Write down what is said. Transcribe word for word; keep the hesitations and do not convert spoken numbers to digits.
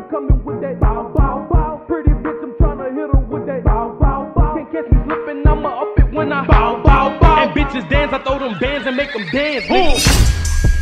coming with that bow, bow, bow. Pretty bitch, I'm tryna hit her with that bow, bow, bow. Can't catch me slipping, I'ma up it when I bow, bow, bow. And bitches dance, I throw them bands and make them dance. Boom.